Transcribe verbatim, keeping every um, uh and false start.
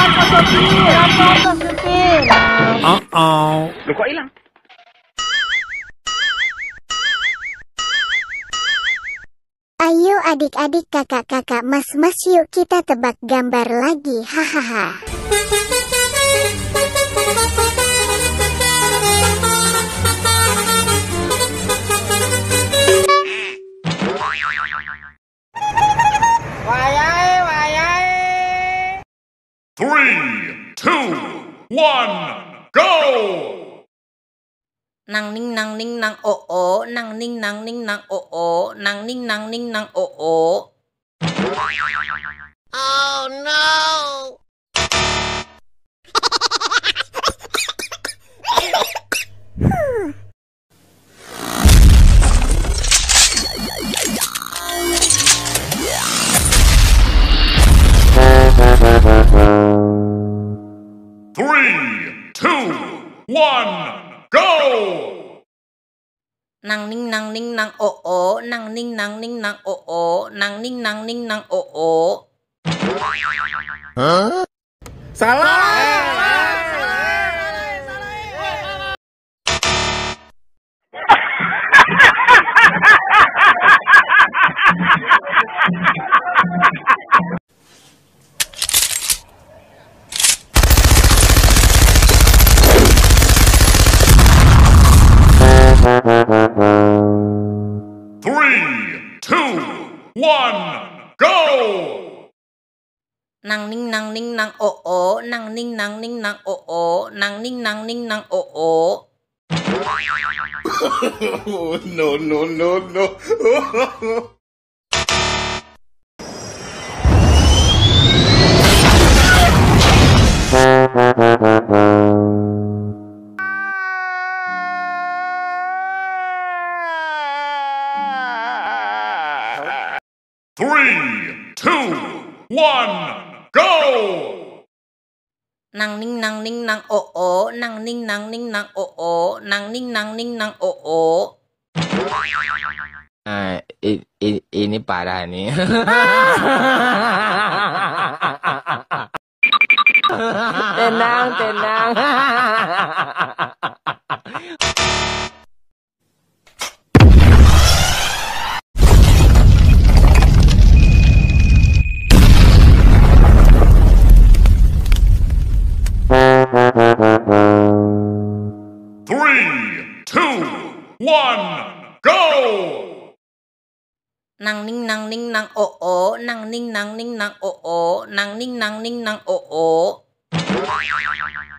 Pak Sopir. Lapor Pak Sopir. Uh-oh. Loh kok hilang? Ayo adik-adik kakak-kakak mas-mas yuk kita tebak gambar lagi hahaha. Wayai, wayai. Three, two, one, go! Nang ning nang ning nang o o, nang ning nang ning nang o o, nang ning nang ning nang o o. Oh no. Three, two, one, go! Nang ning nang ning nang o o, nang ning nang ning nang o o, nang ning nang ning nang o o. Hah? Salah. Three, two, one, go! Nang ning nang ning nang o o, nang ning nang ning nang o o, nang ning nang ning nang o o. No, no, no, no. Three, two, one, go! Nang ning nang ning nang o o, nang ning nang ning nang o o, nang ning nang ning nang o o. Ah, i- i- ini parah nih. Tenang, tenang. Three, two, one, go! Nang ning nang ning nang o o, nang ning nang ning nang o o, nang ning nang ning nang o o.